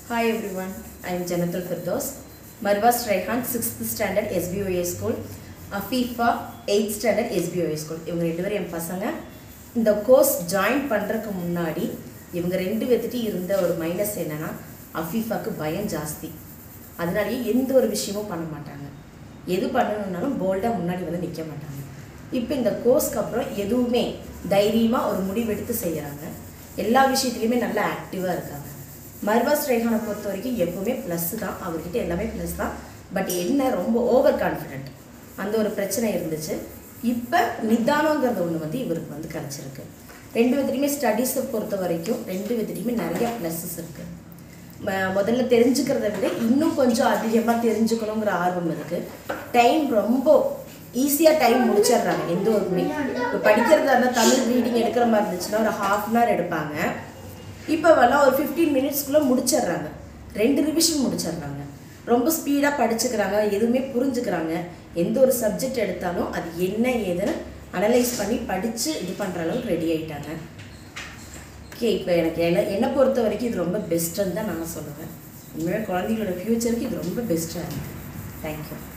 Hi everyone, I am Janatul Firdaus. Marwas Raihan 6th standard SBOA school, Afifa 8th standard SBOA school. இவங்க ரெண்டு பேரும் என் பசங்க இந்த course join பண்றதுக்கு முன்னாடி இவங்க ரெண்டு பேத்துக்கு இருந்த ஒரு மைனஸ் என்னன்னா அஃபீஃபாக்கு பயம் ஜாஸ்தி. அதனாலேயே எந்த ஒரு விஷயமும் பண்ண மாட்டாங்க. எது பண்ணணும்னாலும் போல்டா முன்னாடி வந்து நிக்க மாட்டாங்க. இப்போ இந்த கோர்ஸ்க்கு அப்புறம் எதுவுமே தைரியமா ஒரு முடிவெடுத்து செய்யறாங்க. எல்லா விஷயத்திலயுமே நல்ல ஆக்டிவா இருக்காங்க. மர்வாஸ் ரேஹானை பொறுத்த வரைக்கும் எப்பவுமே ப்ளஸ் தான், அவர்கிட்ட எல்லாமே ப்ளஸ் தான். பட் என்ன ரொம்ப ஓவர் கான்ஃபிடென்ட், அந்த ஒரு பிரச்சனை இருந்துச்சு. இப்போ நிதானங்கிறது ஒன்று வந்து இவருக்கு வந்து கிடச்சிருக்கு. ரெண்டு விதத்துலையுமே ஸ்டடீஸை பொறுத்த வரைக்கும் ரெண்டு விதத்துலையுமே நிறைய ப்ளஸ்ஸஸ் இருக்குது. முதல்ல தெரிஞ்சுக்கிறத விட இன்னும் கொஞ்சம் அதிகமாக தெரிஞ்சுக்கணுங்கிற ஆர்வம் இருக்குது. டைம் ரொம்ப ஈஸியாக டைம் முடிச்சிடுறாங்க. எந்த ஒருமே இப்போ படிக்கிறதா இருந்தால் தமிழ் ரீடிங் எடுக்கிற மாதிரி இருந்துச்சுன்னா ஒரு ½ எடுப்பாங்க. இப்போ வேணால் ஒரு 15 மினிட்ஸ்க்குள்ளே முடிச்சிடுறாங்க. 2 ரிவிஷன் முடிச்சிடுறாங்க. ரொம்ப ஸ்பீடாக படிச்சுக்கிறாங்க, எதுவுமே புரிஞ்சுக்கிறாங்க. எந்த ஒரு சப்ஜெக்ட் எடுத்தாலும் அது என்ன ஏதுன்னு அனலைஸ் பண்ணி படித்து இது பண்ணுற அளவுக்கு ரெடி ஆகிட்டாங்க. ஓகே, இப்போ எனக்கு என்னை பொறுத்த வரைக்கும் இது ரொம்ப பெஸ்ட்டுன்னு தான் நான் சொல்லுவேன். உண்மையாக குழந்தைங்களோட ஃப்யூச்சருக்கு இது ரொம்ப பெஸ்ட்டாக இருக்குது. தேங்க்யூ.